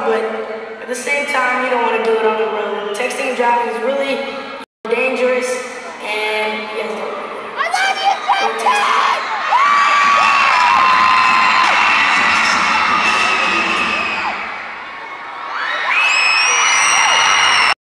but at the same time, you don't want to do it on the road. Texting and driving is really